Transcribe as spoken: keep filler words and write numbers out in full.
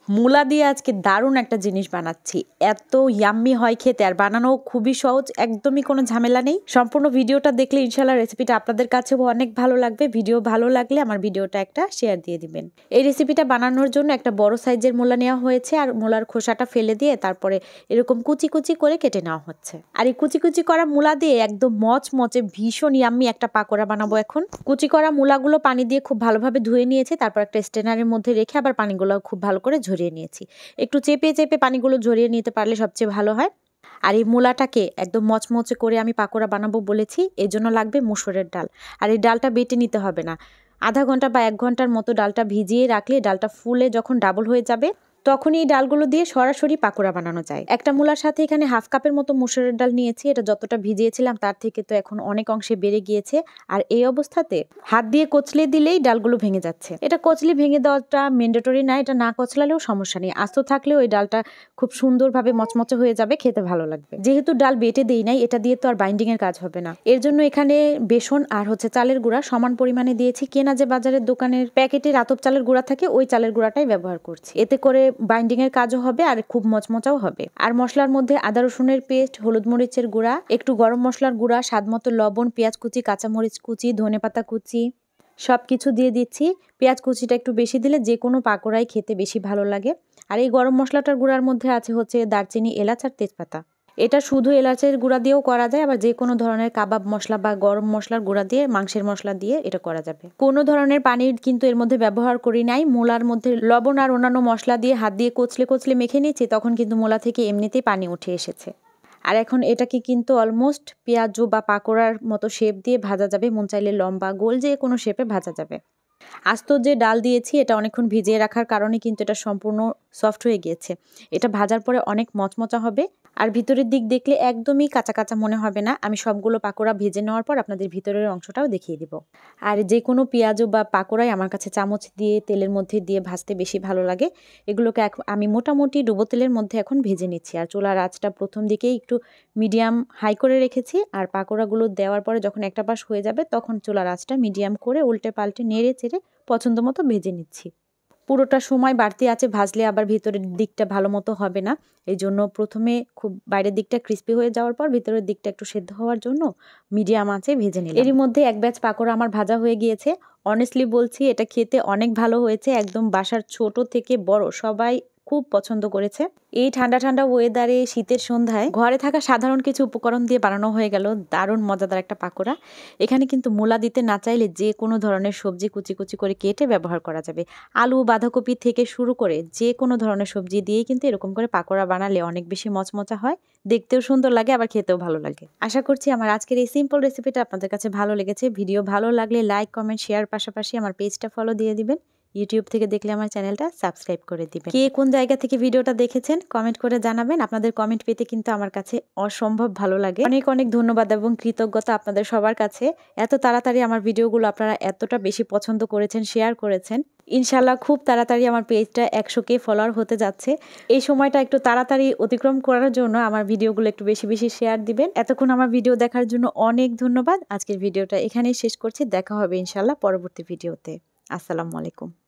মূলা দিয়ে আজকে দারুণ একটা জিনিস বানাচ্ছি, এত ইয়াম্মি হয় খেতে, আর বানানো খুবই সহজ, একদমই কোনো ঝামেলা নেই। সম্পূর্ণ ভিডিওটা দেখলে ইনশাল্লাহ রেসিপিটা আপনাদের কাছেও অনেক ভালো লাগবে। ভিডিও ভালো লাগলে আমার ভিডিওটা একটা শেয়ার দিয়ে দিবেন। এই রেসিপিটা বানানোর জন্য একটা বড় সাইজের মূলা নেওয়া হয়েছে, আর মূলার খোসাটা ফেলে দিয়ে তারপরে এরকম কুচি কুচি করে কেটে নেওয়া হচ্ছে। আর এই কুচি কুচি করা মূলা দিয়ে একদম মচমচে ভীষণ ইয়াম্মি একটা পাকোড়া বানাবো এখন। কুচি করা মূলাগুলো পানি দিয়ে খুব ভালোভাবে ধুয়ে নিয়েছি, তারপর একটা স্ট্রেনারের মধ্যে রেখে আবার পানিগুলো খুব ভালো করে ঝরিয়ে নিয়েছি। একটু চেপে চেপে পানিগুলো ঝরিয়ে নিতে পারলে সবচেয়ে ভালো হয়। আর এই মূলাটাকে একদম মচমচে করে আমি পাকোড়া বানাবো বলেছি, এই জন্য লাগবে মুসুরের ডাল। আর এই ডালটা বেটে নিতে হবে না, আধা ঘন্টা বা এক ঘন্টার মতো ডালটা ভিজিয়ে রাখলে ডালটা ফুলে যখন ডাবল হয়ে যাবে তখনই এই ডালগুলো দিয়ে সরাসরি পাকোড়া বানানো যায়। একটা মূলার সাথে এখানে হাফ কাপের মতো মুসুরের ডাল নিয়েছি, এটা যতটা ভিজিয়েছিলাম তার থেকে তো এখন অনেক অংশে বেড়ে গিয়েছে। আর এই অবস্থাতে হাত দিয়ে কচলে দিলেই ডালগুলো ভেঙে যাচ্ছে। এটা কচলে ভেঙে দেওয়াটা ম্যান্ডেটরি না, এটা না কচলালেও সমস্যা নেই, আস্ত থাকলেও ওই ডালটা খুব সুন্দরভাবে মচমচে হয়ে যাবে, খেতে ভালো লাগবে। যেহেতু ডাল বেটে দেই নাই, এটা দিয়ে তো আর বাইন্ডিং এর কাজ হবে না, এর জন্য এখানে বেসন আর হচ্ছে চালের গুঁড়া সমান পরিমাণে দিয়েছি। কেনা যে বাজারের দোকানের প্যাকেটের আতপ চালের গুঁড়া থাকে ওই চালের গুঁড়াটাই ব্যবহার করছি, এতে করে বাইন্ডিং এর কাজও হবে আর খুব মচমচাও হবে। আর মশলার মধ্যে আদা রসুনের পেস্ট, হলুদ মরিচের গুঁড়া, একটু গরম মশলার গুঁড়া, স্বাদ মতো লবণ, পেঁয়াজ কুচি, কাঁচামরিচ কুচি, ধনেপাতা কুচি সব কিছু দিয়ে দিচ্ছি। পেঁয়াজ কুচিটা একটু বেশি দিলে যে কোনো পাকোড়াই খেতে বেশি ভালো লাগে। আর এই গরম মশলাটার গুঁড়ার মধ্যে আছে হচ্ছে দারচিনি, এলাচ আর তেজপাতা। এটা শুধু এলাচের গুঁড়া দিয়েও করা যায়, আবার যে কোনো ধরনের কাবাব মশলা বা গরম মশলার গুঁড়া দিয়ে, মাংসের মশলা দিয়ে এটা করা যাবে। কোনো ধরনের পানির কিন্তু এর মধ্যে ব্যবহার করি নাই। মূলার মধ্যে লবণ আর অন্যান্য মশলা দিয়ে হাত দিয়ে কচলে কচলে মেখে নিয়েছি, তখন কিন্তু মূলা থেকে এমনিতেই পানি উঠে এসেছে। আর এখন এটাকে কিন্তু অলমোস্ট পেঁয়াজু বা পাকোড়ার মতো শেপ দিয়ে ভাজা যাবে, মন চাইলে লম্বা গোল যে কোনো শেপে ভাজা যাবে। আস্ত যে ডাল দিয়েছি এটা অনেকক্ষণ ভিজিয়ে রাখার কারণে কিন্তু এটা সম্পূর্ণ সফট হয়ে গিয়েছে। এটা ভাজার পরে অনেক মচমচা হবে, আর ভিতরের দিক দেখলে একদমই কাঁচা কাঁচা মনে হবে না। আমি সবগুলো পাকোড়া ভেজে নেওয়ার পর আপনাদের ভিতরের অংশটাও দেখিয়ে দিব। আর যে কোনো পেঁয়াজু বা পাকোড়াই আমার কাছে চামচ দিয়ে তেলের মধ্যে দিয়ে ভাজতে বেশি ভালো লাগে। এগুলোকে আমি মোটামুটি ডুবো তেলের মধ্যে এখন ভেজে নিচ্ছি। আর চুলার আঁচটা প্রথম দিকেই একটু মিডিয়াম হাই করে রেখেছি, আর পাকোড়াগুলো দেওয়ার পরে যখন একটা পাশ হয়ে যাবে তখন চুলার আঁচটা মিডিয়াম করে উল্টে পাল্টে নেড়ে চেড়ে পছন্দ মতো ভেজে নিচ্ছি। পুরোটা সময় বাড়তি আছে ভাজলে আবার ভিতরের দিকটা ভালো মতো হবে না, এই জন্য প্রথমে খুব বাইরের দিকটা ক্রিস্পি হয়ে যাওয়ার পর ভিতরের দিকটা একটু সেদ্ধ হওয়ার জন্য মিডিয়াম আঁচে ভেজে নিলাম। এরই মধ্যে এক ব্যাচ পাকোড়া আমার ভাজা হয়ে গিয়েছে। অনেস্টলি বলছি এটা খেতে অনেক ভালো হয়েছে, একদম বাসার ছোট থেকে বড় সবাই খুব পছন্দ করেছে। এই ঠান্ডা ঠান্ডা ওয়েদারে শীতের সন্ধ্যায় ঘরে থাকা সাধারণ কিছু উপকরণ দিয়ে বানানো হয়ে গেল দারুণ মজাদার একটা পাকোড়া। এখানে কিন্তু মূলা দিতে না চাইলে যে কোনো ধরনের সবজি কুচি কুচি করে কেটে ব্যবহার করা যাবে। আলু, বাঁধাকপি থেকে শুরু করে যে কোনো ধরনের সবজি দিয়েই কিন্তু এরকম করে পাকোড়া বানালে অনেক বেশি মচমচা হয়, দেখতেও সুন্দর লাগে, আবার খেতেও ভালো লাগে। আশা করছি আমার আজকের এই সিম্পল রেসিপিটা আপনাদের কাছে ভালো লেগেছে। ভিডিও ভালো লাগলে লাইক, কমেন্ট, শেয়ার, পাশাপাশি আমার পেজটা ফলো দিয়ে দিবেন। ইউটিউব থেকে দেখলে আমার চ্যানেলটা সাবস্ক্রাইব করে দিবেন। কে কোন জায়গা থেকে ভিডিওটা দেখেছেন কমেন্ট করে জানাবেন। আপনাদের কমেন্ট পেতে কিন্তু আমার কাছে অসম্ভব ভালো লাগে। অনেক অনেক ধন্যবাদ এবং কৃতজ্ঞতা আপনাদের সবার কাছে। এত তাড়াতাড়ি আমার ভিডিওগুলো আপনারা এতটা বেশি পছন্দ করেছেন, শেয়ার করেছেন। ইনশাল্লাহ খুব তাড়াতাড়ি আমার পেজটা একশো কে ফলোয়ার হতে যাচ্ছে। এই সময়টা একটু তাড়াতাড়ি অতিক্রম করার জন্য আমার ভিডিওগুলো একটু বেশি বেশি শেয়ার দিবেন। এতক্ষণ আমার ভিডিও দেখার জন্য অনেক ধন্যবাদ। আজকের ভিডিওটা এখানেই শেষ করছি, দেখা হবে ইনশাল্লাহ পরবর্তী ভিডিওতে। আসসালামু আলাইকুম।